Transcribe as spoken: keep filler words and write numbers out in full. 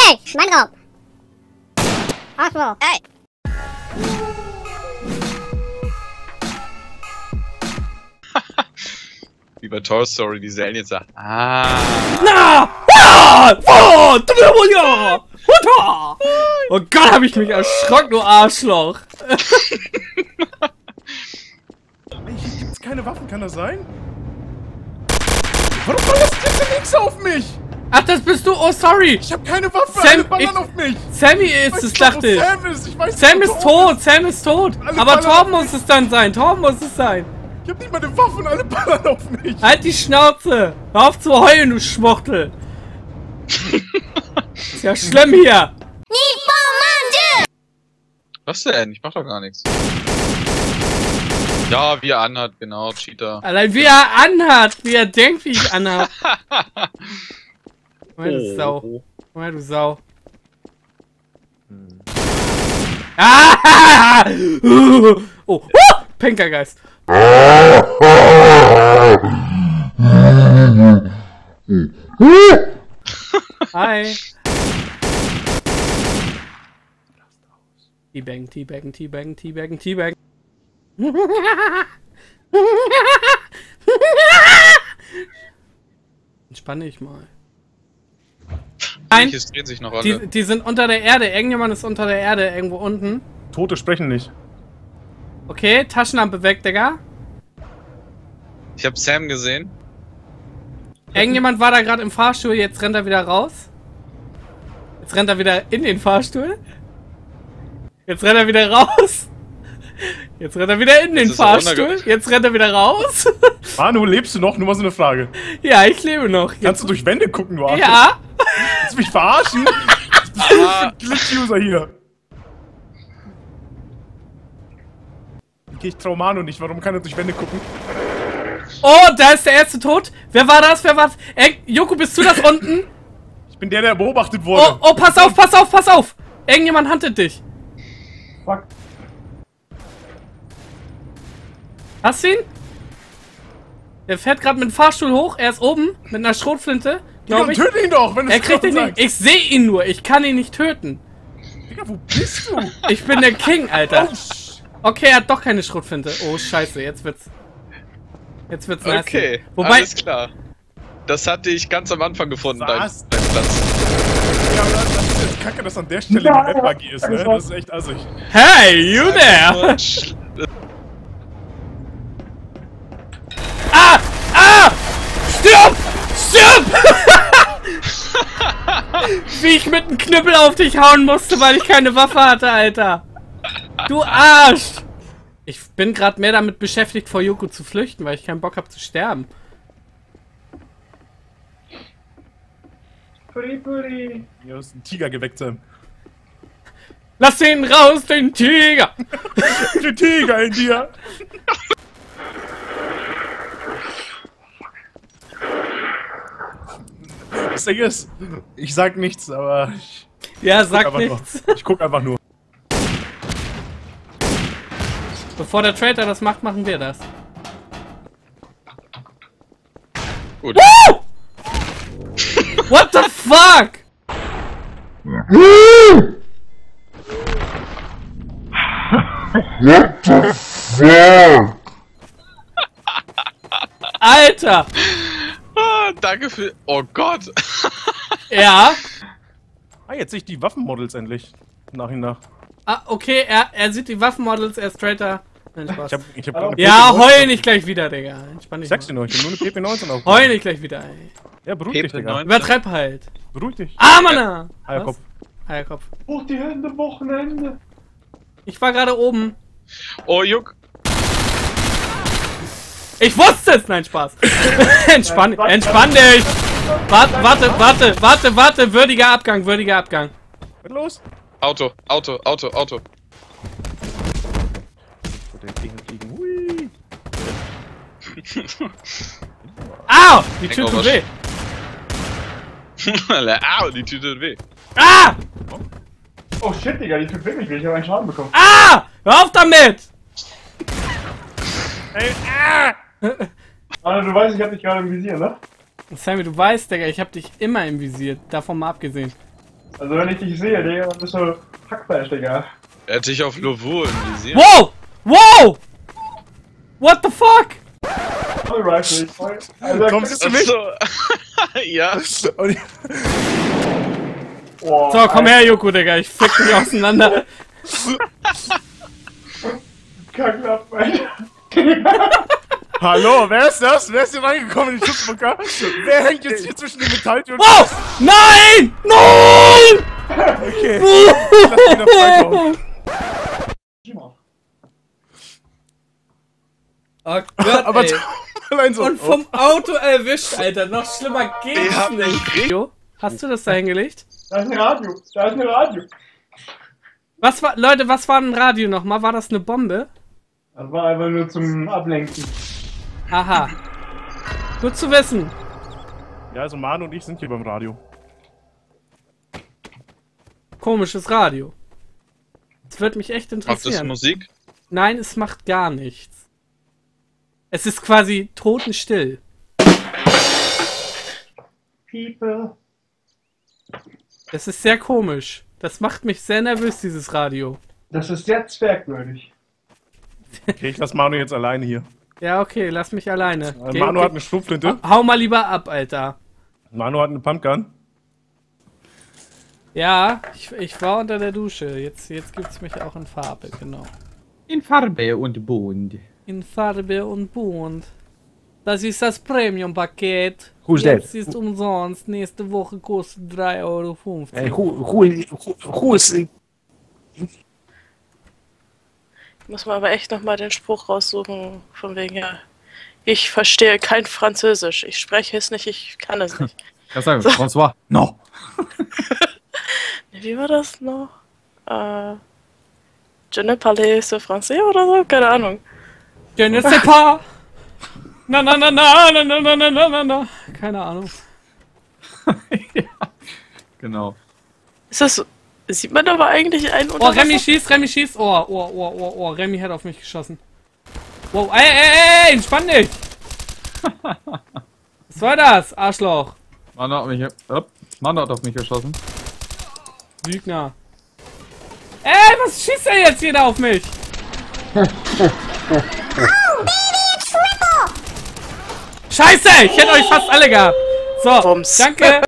Ey, mein Raum. Arschloch. Ey. Wie bei Toy Story, diese Aliens sagt. Ah. Na! Ah! Oh! Ja! Oh Gott, hab ich mich erschrocken, du Arschloch! Hier gibt's keine Waffen, kann das sein? Warum ballert jetzt denn nichts auf mich? Ach, das bist du? Oh, sorry! Ich hab keine Waffe, Sam, alle ballern ich, auf mich! Sammy ist es, dachte ich! Sam ist, ich weiß Sam nicht, ist tot, Sam ist tot! Alle Aber ballern Torben auf muss es dann sein, Torben muss es sein! Ich hab nicht mal eine Waffe und alle ballern auf mich! Halt die Schnauze! Hör auf zu heulen, du Schmuchtel! Ist ja schlimm hier! Was denn? Ich mach doch gar nichts. Ja, wie er anhat, genau, Cheater. Allein wie er anhat, wie er denkt, wie ich anhab. Komm her, du Sau. Komm her, du Sau. Hm. Ah! Oh, uh, Penkergeist. Hi. Teabaggen, Teabaggen, Teabaggen, Teabaggen, Teabaggen. Entspann dich mal. Nein, Es drehen sich noch alle. die, die sind unter der Erde. Irgendjemand ist unter der Erde, irgendwo unten. Tote sprechen nicht. Okay, Taschenlampe weg, Digga. Ich hab Sam gesehen. Irgendjemand war da gerade im Fahrstuhl, jetzt rennt er wieder raus. Jetzt rennt er wieder in den Fahrstuhl. Jetzt rennt er wieder raus. Jetzt rennt er wieder in den Fahrstuhl. Jetzt rennt er wieder raus. Manu, lebst du noch? Nur mal so eine Frage. Ja, ich lebe noch. Jetzt. Kannst du durch Wände gucken, du Arsch? Ja. Willst du mich verarschen? Was bist du für ein Glitch-User hier? Okay, ich trau Manu nicht. Warum kann er durch Wände gucken? Oh, da ist der erste tot. Wer war das? Wer war das? Ey, Joko, bist du das unten? Ich bin der, der beobachtet wurde. Oh, oh, pass auf, pass auf, pass auf. Irgendjemand huntet dich. Fuck. Hast du ihn? Der fährt gerade mit dem Fahrstuhl hoch. Er ist oben mit einer Schrotflinte. Digga, Ich. töte ihn doch, wenn du Er kriegt ihn nicht. Ich sehe ihn nur. Ich kann ihn nicht töten. Digga, wo bist du? Ich bin der King, Alter. Oh, Okay, er hat doch keine Schrotflinte. Oh, scheiße. Jetzt wird's. Jetzt wird's nasty. Okay, Wobei. alles klar. Das hatte ich ganz am Anfang gefunden, dein, Was? dein Platz. ja, aber das ist jetzt kacke, dass an der Stelle die Map-Magie ist, ne? Das ist echt assig. Hey, you there! Ah! Ah! Stirb! Stirb! Wie ich mit einem Knüppel auf dich hauen musste, weil ich keine Waffe hatte, Alter. Du Arsch! Ich bin gerade mehr damit beschäftigt, vor Joko zu flüchten, weil ich keinen Bock habe zu sterben. Puri, puri. Hier ist ein Tiger geweckt, Sam. Lass ihn raus, den Tiger! Der Tiger in dir! Das Ding ist, ich sag nichts, aber ich, Ja, guck sag einfach nichts. nur. Ich guck einfach nur. Bevor der Traitor das macht, machen wir das. Gut. Woo! What the fuck? What the fuck? Alter! Ah, danke für... Oh Gott. Ja. Ah, jetzt sehe ich die Waffenmodels endlich. Nach und nach. Ah, okay, er, er sieht die Waffenmodels, er ist Traitor. Nein, Spaß. Ich hab, ich hab grad eine Ja, P P neunzehn. heul nicht gleich wieder, Digga. Entspann dich Ich sag's dir mal. noch, ich hab nur eine P P neunzehn auf. Heul nicht gleich wieder, ey. Ja, beruhig dich, Digga. Übertreib halt. Beruhig dich. Ah, Mann! Eierkopf. Eierkopf. Hoch die Hände, Wochenende. Ich war gerade oben. Oh, Juck. Ich wusste es! Nein, Spaß. entspann, entspann dich! Warte, warte, warte, warte, warte. Würdiger Abgang, würdiger Abgang. Was los? Auto, Auto, Auto, Auto. So, der Ding fliegen. Hui. Au! Die Tür Hangover. tut weh. Au, die Tüte tut weh. Ah! Oh shit, Digga, die tut wirklich weh, ich hab einen Schaden bekommen. Ah! Hör auf damit! Ey, ah! Alter, du weißt, ich hab dich gerade im Visier, ne? Sammy, du weißt, Digga, ich hab dich immer im Visier. Davon mal abgesehen. Also wenn ich dich sehe, Digga, dann bist du Hackfleisch, Digga. Er hat dich auf Lovo invisiert. Wow! Wow! What the fuck? Voll Rifle. Voll. Also, Kommst du zu mich? Achso. Ja. Und ich- oh, So, komm her, Joko, Digga, ich fick dich auseinander. Kacklapp, Alter. Hallo, wer ist das? Wer ist hier reingekommen in den Schutzbunker? Wer hängt jetzt hier zwischen den Metalltüren? Wow! Nein! Nein! Okay, lass ihn noch reinkommen. Oh Gott, Aber ey. allein so. Und vom Auto erwischt, Alter. Noch schlimmer geht's Ich hab nicht. nicht. Jo, hast du das da hingelegt? Da ist ein Radio. Da ist ein Radio. Was war, Leute, was war ein Radio nochmal? War das eine Bombe? Das war einfach nur zum Ablenken. Aha. Gut zu wissen. Ja, also Manu und ich sind hier beim Radio. Komisches Radio. Das wird mich echt Macht das interessieren. Musik? Nein, es macht gar nichts. Es ist quasi totenstill. People. Das ist sehr komisch. Das macht mich sehr nervös, dieses Radio. Das ist sehr zwergwürdig. Okay, ich lass Manu jetzt alleine hier. Ja, okay, lass mich alleine. Äh, Geh- Manu geh- hat eine Schrotflinte. Hau mal lieber ab, Alter. Manu hat eine Pumpgun. Ja, ich, ich war unter der Dusche. Jetzt, jetzt gibt's mich auch in Farbe, genau. In Farbe und Bunt. In Farbe und bunt. Das ist das Premium-Paket. Who's Jetzt that? ist umsonst. Nächste Woche kostet drei Euro fünfzig. Hey, who, who, who, who is... Ich muss mal aber echt nochmal den Spruch raussuchen, von wegen, ja, ich verstehe kein Französisch. Ich spreche es nicht, ich kann es nicht. Ja, sag mal, François. No. Wie war das noch? Äh, Je ne parle ce français oder so? Keine Ahnung. Je ne sais pas. Na na na na na na na na na na na. Keine Ahnung. Ja, genau. Ist das, sieht man aber eigentlich einen Oh, unter Remy Wasser? schießt, Remy schießt. Oh, oh, oh, oh, oh. Remy hat auf mich geschossen. Wow, ey, ey, ey, entspann dich. Was soll das, Arschloch? Manu hat mich... Upp, Manu hat auf mich geschossen. Lügner. Ey, was schießt er jetzt jeder auf mich? Scheiße, ich hätte euch fast alle gehabt. So, Bums. danke.